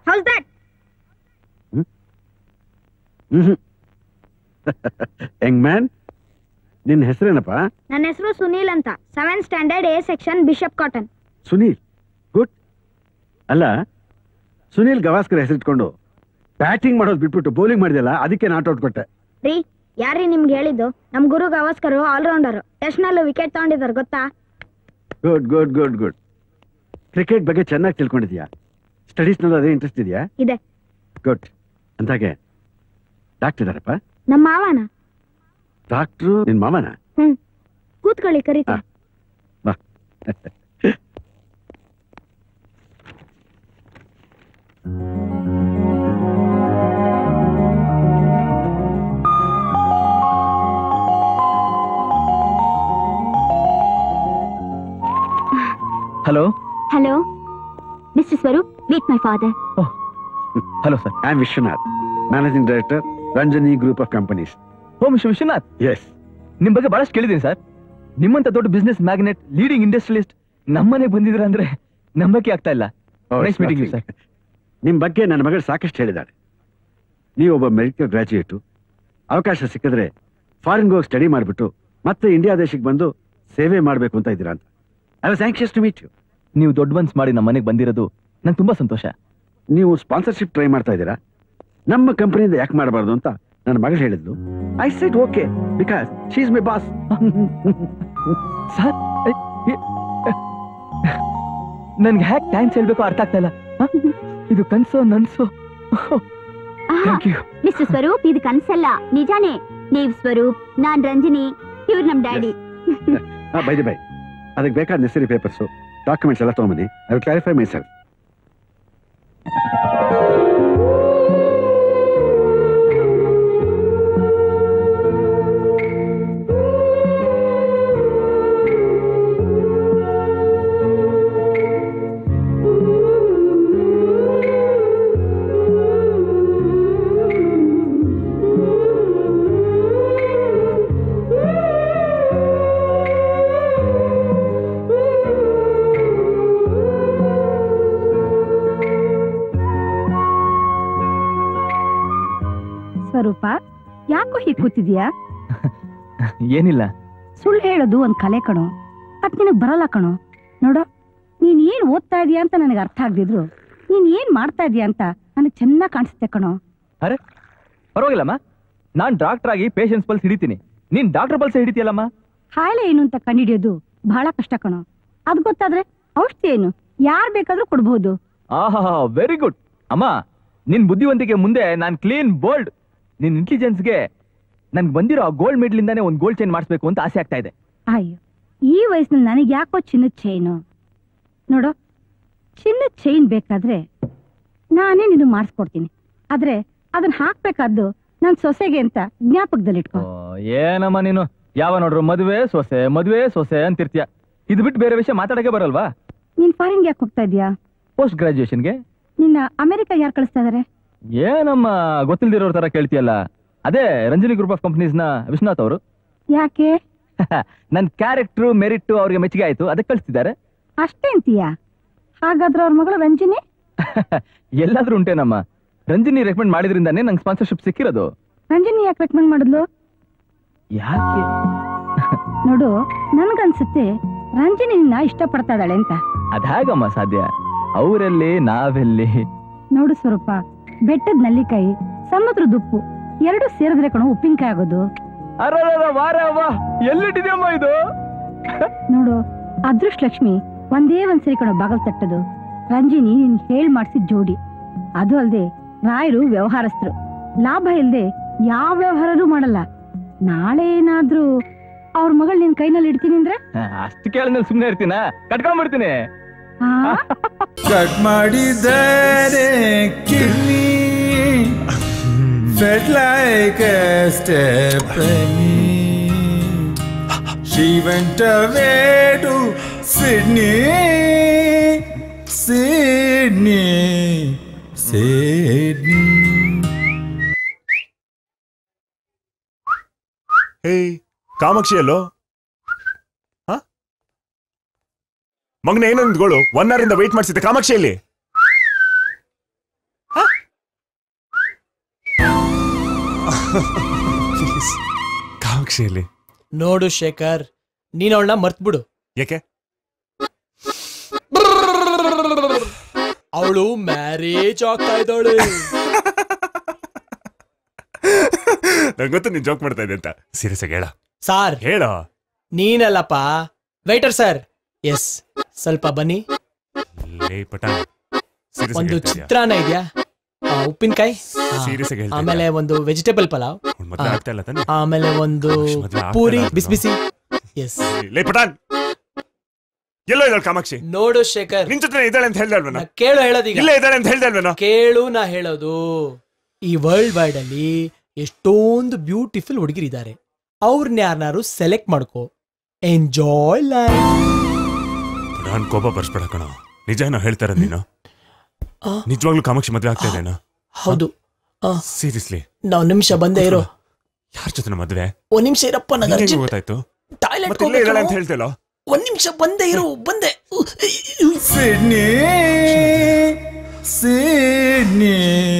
How's that? Young man, ನಿನ್ನ ಹೆಸರೇನಪ್ಪ? ನನ್ನ ಹೆಸರು ಸುನೀಲ್ ಅಂತ. 7th standard A section Bishop Cotton. Sunil, good. ಅಲ್ಲ, ಸುನೀಲ್ ಗವಾಸ್ಕರ್ ಹೆಸರಿಟ್ಕೊಂಡು ಬ್ಯಾಟಿಂಗ್ ಮಾಡೋದು ಬಿಟ್ಬಿಟ್ಟು ಬೌಲಿಂಗ್ ಮಾಡಿದಲ್ಲ, ಅದಕ್ಕೆ ನಾಟ್ ಔಟ್ ಕೊಟ್ಟೆ. ರೀ, ಯಾರೀ ನಿಮ್ಗೆ ಹೇಳಿದ್ದು? ನಮ್ ಗುರು ಗವಾಸ್ಕರ್ ಆಲ್ರೌಂಡರ್. ಟೆಸ್ಟ್ ನಲ್ಲೂ ವಿಕೆಟ್ ತಗೊಂಡಿದ್ದಾರೆ ಗೊತ್ತಾ? Good good good good. Cricket ಬಗ್ಗೆ ಚೆನ್ನಾಗಿ ತಿಳ್ಕೊಂಡಿದ್ಯಾ? ಸ್ಟಡೀಸ್ ನಲ್ಲಿ ಅದೇ ಇಂಟ್ರೆಸ್ಟ್ ಇದೆಯಾ? ಇದೆ. ಗುಡ್. ಅಂದಾಗೆ ಡಾಕ್ಟರ್ ಇದಾರಪ್ಪ? ನಮ್ಮ ಮಾವನ. ಡಾಕ್ಟ್ರು ನಿನ್ ಮಾವನ? ಕೂತ್ಕೊಳ್ಳಿ, ಕರೀತಾ. ಬಾ. Hello. Hello. Mr. Swaroop, meet my father. Oh. Hello, sir. I am Vishwanath, Managing Director, Ranjani Group of Companies. Oh, Mr. Vishwanath. Yes. ನಿಮ್ಮ ಬಗ್ಗೆ ಬಹಳಷ್ಟು ಕೇಳಿದ್ದೀನಿ ಸರ್. ನಿಮ್ಮಂತ ದೊಡ್ಡ ಬಿಸ್ನೆಸ್ ಮ್ಯಾಗ್ನೆಟ್, ಲೀಡಿಂಗ್ ಇಂಡಸ್ಟ್ರಿಯಲಿಸ್ಟ್ ನಮ್ಮನೆಗೆ ಬಂದಿದ್ರ ಅಂದ್ರೆ ನಂಬಕ್ಕೆ ಆಗ್ತಾ ಇಲ್ಲ. Nice meeting you sir. ನಿಮ್ಮ ಬಗ್ಗೆ ನನ್ನ ಮಗಳು ಸಾಕಷ್ಟು ಹೇಳಿದಾಳೆ. ನೀವು ಒಬ್ಬ ಮೆಡಿಕಲ್ ಗ್ರಾಜ್ಯುಯೇಟು. ಅವಕಾಶ ಸಿಕ್ಕಿದ್ರೆ ಫಾರಿನ್ಗೆ ಹೋಗಿ ಸ್ಟಡಿ ಮಾಡಿಬಿಟ್ಟು ಮತ್ತೆ ಇಂಡಿಯಾ ದೇಶಕ್ಕೆ ಬಂದು ಸೇವೆ ಮಾಡಬೇಕು ಅಂತ ಇದ್ದೀರಾ ಅಂತ. I was anxious to meet you. ನೀವು ದೊಡ್ಡ ಮನ್ಸ್ ಮಾಡಿ ನಮ್ಮ ಮನೆಗೆ ಬಂದಿರೋದು ನಂಗೆ ತುಂಬಾ ಸಂತೋಷ. ನೀವು ಸ್ಪಾನ್ಸರ್ಶಿಪ್ ಟ್ರೈ ಮಾಡ್ತಾ ಇದ್ದೀರಾ? ನಮ್ಮ ಕಂಪನಿಯಿಂದ ಯಾಕೆ ಮಾಡಬಾರ್ದು ಅಂತ ನನ್ನ ಮಗಳು ಹೇಳಿದ್ಲು. I said okay because she is my boss. Sir, ನನ್ಗೆ ಹ್ಯಾಕ್ ಥ್ಯಾಂಕ್ಸ್ ಹೇಳ್ಬೇಕು ಅರ್ಥ ಆಗ್ತಾ ಇಲ್ಲ. ಇದು ಕನ್ಸೋ ನನ್ಸೋ? Thank you. ಮಿಸ್ಟರ್ ಸ್ವರೂಪ್, ಇದು ಕನ್ಸಲ್ಲ, ನಿಜಾನೇ. ನೀವ್ ಸ್ವರೂಪ್, ನಾನ್ ರಂಜಿನಿ, ಇವ್ರು ನಮ್ ಡ್ಯಾಡಿ. ಬೈ ಬೈ, ಅದಕ್ಕೆ ಬೇಕಾದ ನೆಸರಿ ಪೇಪರ್ಸು, ಡಾಕ್ಯುಮೆಂಟ್ಸ್ ಎಲ್ಲ ತಗೊಂಬನ್ನಿ. I will clarify myself. Swaroop, ಯಾಕೋ ಹೀಗೆ ಕೂತಿದ್ಯಾ? ಏನಿಲ್ಲ. ಸುಳ್ಳು ಹೇಳೋದು ಒಂದ್ ಕಲೆ ಕಣೋ, ಅದ್ ನಿನಗ್ ಬರಲ್ಲ ಕಣೋ. ನೋಡೋ, ನೀನ್ ಏನ್ ಓದ್ತಾ ಇದೀಯ ಅಂತ ನನಗೆ ಅರ್ಥ ಆಗ್ದಿದ್ರು ನೀನ್ ಏನ್ ಮಾಡ್ತಾ ಇದೀಯ ಅಂತ ನನಗೆ ಚೆನ್ನಾಗಿ ಕಾಣಿಸುತ್ತೆ ಕಣೋ. ಅರೆ ಪರವಾಗಿಲ್ಲಮ್ಮ, ನಾನ್ ಡಾಕ್ಟರ್ ಆಗಿ ಪೇಷಂಟ್ಸ್ ಪಲ್ಸ್ ಹಿಡಿತೀನಿ, ನೀನ್ ಡಾಕ್ಟರ್ ಪಲ್ಸ್ ಹಿಡಿತೀಯಲ್ಲಮ್ಮ. ಕಾಯಿಲೆ ಏನು ಅಂತ ಕಂಡಿಡಿಯೋದು ಬಹಳ ಕಷ್ಟ ಕಣೋ. ಅದ್ ಗೊತ್ತಾದ್ರೆ ಔಷಧಿ ಏನು ಯಾರ್ ಬೇಕಾದ್ರೂ ಕೊಡ್ಬಹುದು. ಆಹಾ, ವೆರಿ ಗುಡ್ ಅಮ್ಮ. ನಿನ್ ಬುದ್ಧಿವಂತಿಕೆ ಮುಂದೆ ನಾನ್ ಕ್ಲೀನ್ ಬೋಲ್ಡ್. ನಿನ್ ಇಂಟೆಲಿಜೆನ್ಸ್ಗೆ ನನ್ಗೆ ಬಂದಿರೋ ಆ ಗೋಲ್ಡ್ ಮೆಡಲ್ ಇಂದಾನೆ ಒಂದು ಗೋಲ್ಡ್ ಚೈನ್ ಮಾಡಿಸ್ಬೇಕು ಅಂತ ಆಸೆ ಆಗ್ತಾ ಇದೆ. ಅಯ್ಯೋ, ಈ ವಯಸ್ಸಿನಲ್ಲಿ ನನಗೆ ಯಾಕೋ ಚಿನ್ನದ ಚೈನು? ನೋಡೋ, ಚಿನ್ನದ ಚೈನ್ ಬೇಕಾದ್ರೆ ನಾನೇ ನಿನಗೆ ಮಾಡಿಸ್ಕೊಡ್ತೀನಿ. ಆದ್ರೆ ಅದನ್ನ ಹಾಕ್ಬೇಕಾದ್ದು ನನ್ ಸೊಸೆಗೆ ಅಂತ ಜ್ಞಾಪಕದಲ್ಲಿಟ್ಕೊ. ಏನಮ್ಮ ನೀನು ಯಾವ ನೋಡ್ರು ಮದುವೆ ಸೊಸೆ ಅಂತಿರ್ತೀಯ. ಇದು ಬಿಟ್ಟು ಬೇರೆ ವಿಷಯ ಮಾತಾಡಕ್ಕೆ ಬರಲ್ವಾ? ನೀನ್ ಫಾರಿನ್ಗೆ ಯಾಕೆ ಹೋಗ್ತಾ ಇದೀಯಾ? ಪೋಸ್ಟ್ ಗ್ರಾಜುಯೇಷನ್ಗೆ. ನಿನ್ನ ಅಮೆರಿಕ ಯಾರು ಕಳಿಸ್ತಾ ಇದಾರೆ? ಏನಮ್ಮ ಗೊತ್ತಿಲ್ದಿರೋರ್ ತರ ಕೇಳ್ತೀಯಲ್ಲ? ಅದೇ ರಂಜನಿ ಗ್ರೂಪ್ ಆಫ್ ಕಂಪನೀಸ್ ನ ವಿಶ್ವನಾಥ್ ಅವರು. ಯಾಕೆ? ನನ್ ಕ್ಯಾರೆಕ್ಟರ್ ಮೆರಿಟ್ ಅವ್ರಿಗೆ ಮೆಚ್ಚುಗೆ ಆಯ್ತು, ಅದಕ್ಕೆ ಕಳಿಸ್ತಿದ್ದಾರೆ. ಅಷ್ಟೇ ಅಂತೀಯಾ? ಹಾಗಾದ್ರೆ ಅವ್ರ ಮಗಳು ರಂಜಿನಿ ಎಲ್ಲಾದ್ರೂ ಉಂಟೇನಮ್ಮ. ರಂಜಿನಿ ರೆಕಮೆಂಡ್ ಮಾಡಿದ್ರಿಂದಾನೇ ನಂಗೆ ಸ್ಪಾನ್ಸರ್ಶಿಪ್ ಸಿಕ್ಕಿರೋದು. ರಂಜಿನಿ ಯಾಕೆ ರೆಕಮೆಂಡ್ ಮಾಡಿದ್ಲು? ಯಾಕೆ? ನೋಡು, ನನ್ಗನ್ಸುತ್ತೆ ರಂಜಿನಿ ನಿನ್ನ ಇಷ್ಟಪಡ್ತಾ ಇದ್ದಾಳೆ ಅಂತ. ಅದ್ಯಾಗಮ್ಮ ಸಾಧ್ಯ? ಅವರೆಲ್ಲಿ ನಾವೆಲ್ಲಿ? ನೋಡು ಸ್ವರೂಪ, ಬೆಟ್ಟದ ನಲ್ಲಿಕಾಯಿ ಸಮುದ್ರದ ಉಪ್ಪು ಎರಡು ಸೇರಿದ್ರೆ ಕಣೋ ಉಪ್ಪಿನಕಾಯಿ ಆಗೋದು. ಎಲ್ಲಿಟ್ಟಿದ್ಯಮ್ಮ ಇದು? ನೋಡು, ಅದೃಷ್ಟ ಲಕ್ಷ್ಮಿ ಒಂದೇ ಒಂದ್ಸರಿ ಕಣೋ ಬಾಗಲ್ ತಟ್ಟದು. ರಂಜಿನಿ ನಿನ್ ಹೇಳ್ ಮಾಡ್ಸಿದ್ ಜೋಡಿ. ಅದು ಅಲ್ದೆ ರಾಯರು ವ್ಯವಹಾರಸ್ಥರು, ಲಾಭ ಇಲ್ದೆ ಯಾವ ವ್ಯವಹಾರನೂ ಮಾಡಲ್ಲ. ನಾಳೆ ಏನಾದ್ರೂ ಅವ್ರ ಮಗಳು ನಿನ್ ಕೈನಲ್ಲಿ ಇಡ್ತೀನಿ ಅಂದ್ರೆ ಅಷ್ಟು ಕೇಳಿದ್ಮೇಲೆ ಸುಮ್ನೆ ಇರ್ತೀನ? ಕಟ್ಕೊಂಡ್ಬಿಡ್ತೀನಿ. ಕಟ್ ಮಾಡಿದರೆ kidney felt like a stepney. She went away to Sydney. Hey, Kamakshi ಅಲ್ಲೋ? ಮಗನ ಏನಂದ್ಗಳು 1 hour ಇಂದ ವೇಟ್ ಮಾಡ್ಸಿದ್ದೆ. ಕಾಮಾಕ್ಷಿಯಲ್ಲಿ ಕಾಮಾಕ್ಷಿಯಲ್ಲಿ ನೋಡು ಶೇಖರ್, ನೀನ್ ಅವಳನ್ನ ಮರ್ತ್ಬಿಡು. ಯಾಕೆ? ಅವಳು ಮ್ಯಾರೇಜ್ ಆಗ್ತಾ ಇದ್ದಾಳೆ. ನಂಗೆ ಗೊತ್ತು ನೀನ್ ಜೋಕ್ ಮಾಡ್ತಾ ಇದ್ದೆ ಅಂತ. ಸೀರಿಯಸ್ ಆಗಿ ಹೇಳ ಸಾರ್. ಹೇಳೋ. ನೀನಲ್ಲಪ್ಪ, ವೈಟರ್ ಸರ್. ಎಸ್, ಸ್ವಲ್ಪ ಬನ್ನಿ. ಒಂದು ಚಿತ್ರಾನ್ನ ಇದೆಯಾ, ಉಪ್ಪಿನಕಾಯಿ, ಆಮೇಲೆ ಒಂದು ವೆಜಿಟೇಬಲ್ ಪಲಾವ್, ಆಮೇಲೆ ಒಂದು ಪೂರಿ ಬಿಸಿ ಬಿಸಿ. ಎಸ್. ಎಲ್ಲೋ ಇದ್ದಾಳೆ ಕಾಮಾಕ್ಷಿ? ನೋಡು ಶೇಖರ್, ನಿನ್ ಜೊತೆ ಇದ್ದಾಳೆ ಅಂತ ಹೇಳ್ದಲ್ವನ? ಕೇಳು ಹೇಳೋದೀಗ. ಇಲ್ಲ ಇದ್ದಾಳೆ ಅಂತ ಹೇಳ್ದಲ್ವನ? ಕೇಳು ನಾ ಹೇಳೋದು. ಈ ವರ್ಲ್ಡ್ ವೈಡ್ ಅಲ್ಲಿ ಎಷ್ಟೊಂದು ಬ್ಯೂಟಿಫುಲ್ ಹುಡುಗಿರಿದ್ದಾರೆ. ಅವ್ರನ್ನ ಯಾರನ್ನಾರು ಸೆಲೆಕ್ಟ್ ಮಾಡ್ಕೋ. Enjoy life. ನಾನು ಕೋಪ ಬರ್ಸ್ಬೇಡ ಕಣ. ನಿಜ ಏನೋ ಹೇಳ್ತಾರ ನೀನು? ನಿಜವಾಗ್ಲೂ ಕಾಮಾಕ್ಷಿ ಮದ್ವೆ ಆಗ್ತಾ ಇದೇನೋ? ಹೌದು. ಸೀರಿಯಸ್ಲಿ? ನಾ ಒಂದ್ ನಿಮಿಷ ಬಂದೆ ಇರೋ. ಯಾರ ಜೊತೆ ಮದ್ವೆ? ಒಂದ್ ನಿಮಿಷ ಇರಪ್ಪ, ನನಗೆ ಗೊತ್ತಾಯ್ತು. ಟಾಯ್ಲೆಟ್ ಇದ್ದಾಳೆ ಅಂತ ಹೇಳ್ತೇಲೋ? ಒಂದ್ ನಿಮಿಷ ಬಂದೆ ಇರೋ, ಬಂದೆ. Sydney Sydney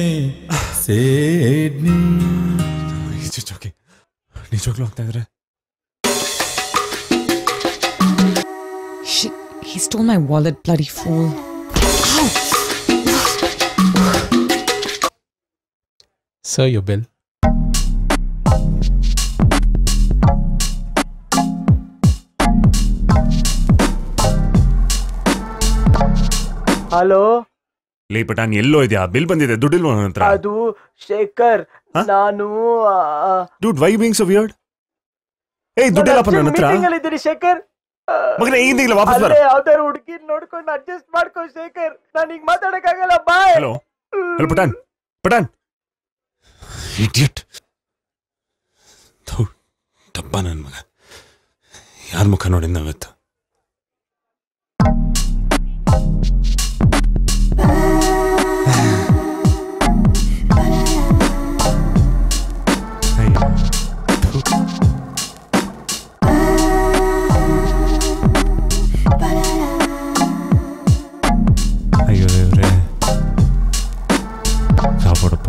Sydney. ನಿಜವಾಗ್ಲೂ ಆಗ್ತಾ ಇದ್ರೆ? Shit, he stole my wallet, bloody fool. Ow! Sir, your bill. Hello. ಲೇ ಪಟಾನ್, ಎಲ್ಲೋ ಇದೆಯಾ? ಬಿಲ್ ಬಂದಿದೆ, ದುಡ್ಡಿಲ್ವ ನನ್ನ ಹತ್ರ? ಅದು ಶೇಖರ್, ನಾನು dude, why being so weird? ಏಯ್, ದುಡ್ಡಿಲ್ಲಪ್ಪ ನನ್ನ ಹತ್ರ. ಇದ್ದೀನಿ ಶೇಖರ್. ಮಗನೇ, ಈಗಿಂದ ವಾಪಸ್ ಬರ. ಯಾವ್ದಾರು ಹುಡುಗಿ ನೋಡ್ಕೊಂಡು ಅಡ್ಜಸ್ಟ್ ಮಾಡ್ಕೋ ಶೇಖರ್. ನಾನು ಈಗ ಮಾತಾಡಕ್ಕಾಗಲ್ಲ. Bye. Hello hello Pathan, Pathan. Idiot. ತಪ್ಪ ನನ್ನ ಮಗ. ಯಾರ ಮುಖ ನೋಡಿದ್ ನಾವತ್ತು? ಅಯ್ಯೋ ದೇವ್ರೆ, ಕಾಪಾಡಪ್ಪ.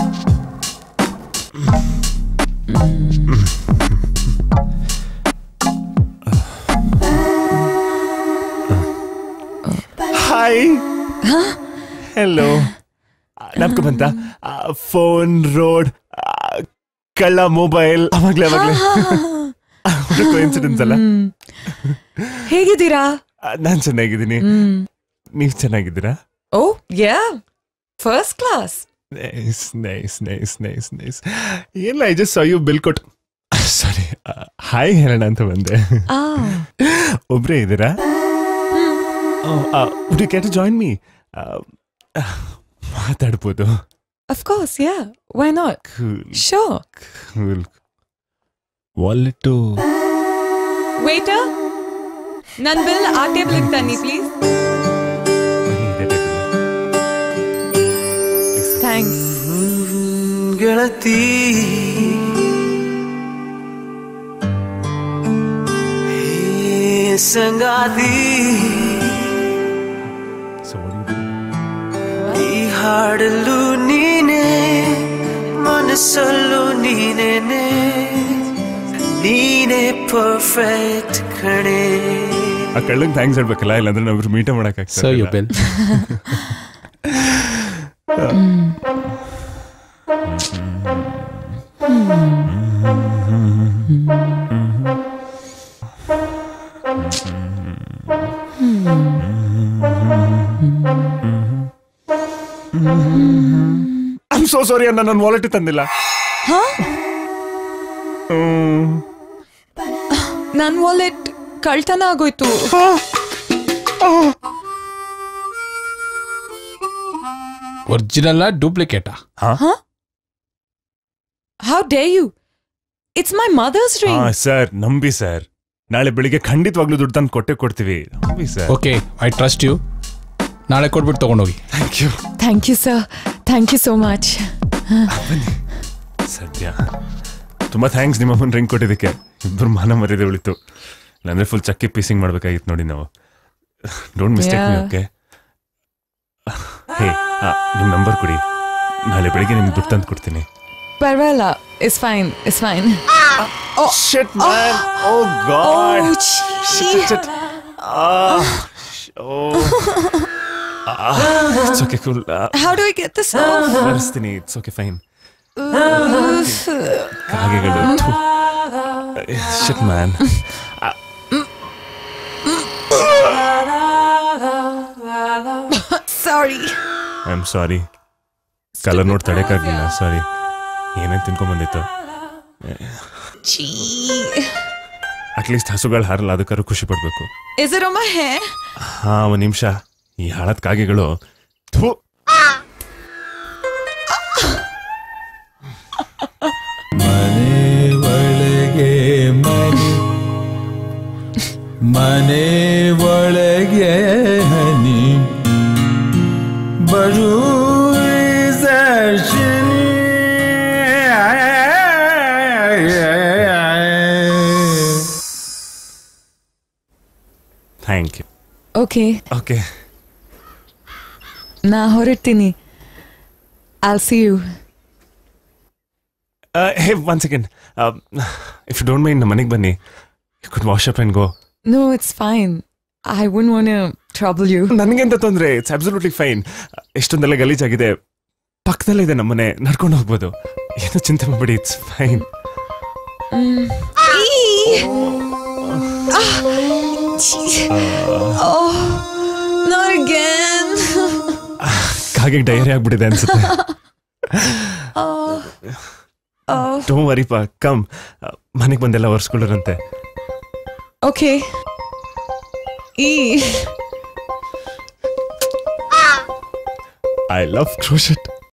Hi, hello. ನಮ್ಗೆ ಬಂತ ಫೋನ್, ರೋಡ್, ಕಳ್ಳ ಮೊಬೈಲ್. ಅವಾಗ್ಲೇ ಕೋಇನ್ಸಿಡೆನ್ಸ್ ಅಲ್ಲ? ಹೇಗಿದ್ದೀರಾ? ನಾನ್ ಚೆನ್ನಾಗಿದ್ದೀನಿ. ನೀವ್ ಚೆನ್ನಾಗಿದ್ದೀರಾ? Oh yeah, first class. Nice nice nice nice nice. ಇಲ್ಲ, I just saw you bill ಕೊಟ್. ಸಾರಿ, ಹಾಯ್ ಹೇಳೋಣ ಅಂತ ಬಂದೆ. ಒಬ್ರೇ ಇದ್ದೀರಾ? Would you care to join me? ಮಾತಾಡ್ಬೋದು? Of course, yeah. Why not? Cool. Sure. Cool. Wallet. Waiter, nan bill ಆ table ಗೆ ತನ್ನಿ ಪ್ಲೀಸ್. Thanks. ಗೆಳತಿ, ಸಂಗಾತಿ, ಈ ಹಾಡಲ್ಲೂ ನೀನೆ, ಮನಸ್ಸಲ್ಲೂ ನೀನೇನೆ, ನೀನೆ ಪರ್ಫೆಕ್ಟ್ ಕಣೆ. ಆ ಕಳ್ಳಂಗೆ ಥ್ಯಾಂಕ್ಸ್ ಹೇಳ್ಬೇಕಲ್ಲ, ಇಲ್ಲಾಂದ್ರೆ ನಾವಿಬ್ರು ಮೀಟ ಮಾಡಕ್ಕಾಗ್ತದೆ. Sir, your bill. I'm so sorry ಅಣ್ಣ, ನನ್ನ ವಾಲೆಟ್ ತಂದಿಲ್ಲ. ನನ್ನ ವಾಲೆಟ್ ಕಳ್ತನ ಆಗೋಯ್ತು. ಒರಿಜಿನಲ್ ಡೂಪ್ಲಿಕೇಟಾ? How dare you? It's my mother's ring. Sir, ನಂಬಿ ಸರ್, ನಾಳೆ ಬೆಳಿಗ್ಗೆ ಖಂಡಿತವಾಗ್ಲೂ ದುಡ್ಡು ತಂದು ಕೊಡ್ತೀವಿ. ನಂಬಿ sir. Okay, I trust you. ನಾಳೆ ಕೊಟ್ಬಿಟ್ಟು ತಗೊಂಡೋಗಿ. Thank you. Thank you sir, thank you so much. ಸದ್ಯ ತುಂಬಾ ಥ್ಯಾಂಕ್ಸ್ ನಿಮ್ಮಮ್ಮನ ರಿಂಗ್ ಕೊಟ್ಟಿದ್ದಕ್ಕೆ. ಇಬ್ಬರು ಮಾನ ಮರ್ಯಾದೆ ಉಳಿತು, ಇಲ್ಲಾಂದ್ರೆ ಫುಲ್ ಚಕ್ಕಿ ಪೀಸಿಂಗ್ ಮಾಡ್ಬೇಕಾಗಿತ್ತು ನೋಡಿ ನಾವು. Don't mistake me, okay? Hey, ನಿಮ್ಮ ನಂಬರ್ ಕೊಡಿ, ನಾಳೆ ಬೆಳಿಗ್ಗೆ ನಿಮ್ಗೆ ದುಡ್ಡು ತಂದು ಕೊಡ್ತೀನಿ. Parvala. It's fine. It's fine. Oh shit, man. Oh god. Oh, Shit. It's okay, cool. How do I get this off? Varstini. It's okay, fine. ಕಾಗೆಗಳು. Shit, man. Sorry. I'm sorry. Colour ನೋಡಿ ತಡೆಯಕ್ಕಾಗಲಿಲ್ಲ. ಸಾರಿ. ಏನೇನು ತಿನ್ಕೊಂಡ್ಬಂದಿತ್ತು. At least ಹಸುಗಳು ಹಾರಲ್ಲ, ಅದಕ್ಕಾದ್ರೂ ಖುಷಿ ಪಡ್ಬೇಕು. Is it on my hair? ಹಾ, ಒಂದ್ ನಿಮಿಷ. ಈ ಹಾಳದ ಕಾಗೆಗಳು ಮನೆ ಒಳಗೆ ಮನೆ ಒಳಗೆ ಹನಿ ಬರು ಥ್ಯಾಂಕ್ ಯು. Okay. Okay. ನಾ ಹೊರಡ್ತೀನಿ. I'll see you. Hey, 1 second. If you don't mind, ಮನೆಗೆ ಬನ್ನಿ. You could wash up and go. No, it's fine. I wouldn't want to trouble you. ನನಗೆಂತ ತೊಂದರೆ. It's absolutely fine. ಎಷ್ಟೊಂದೆಲ್ಲ ಗಲೀಜಾಗಿದೆ. ಪಕ್ಕದಲ್ಲೇ ಇದೆ ನಮ್ಮನೆ, ನಡ್ಕೊಂಡು ಹೋಗ್ಬೋದು. ಏನು ಚಿಂತೆ ಮಾಡಬೇಡಿ. It's fine. Not again. ಕಾಗೆ ಡೈರಿ ಆಗ್ಬಿಟ್ಟಿದೆ ಅನ್ಸುತ್ತೆ. ಡೋಂಟ್ ವರಿ ಪಾ, ಕಮ್. ಮನೆಗೆ ಬಂದೆಲ್ಲ ಒರೆಸ್ಕೊಳ್ಳೋರಂತೆ. Okay. I love crochet.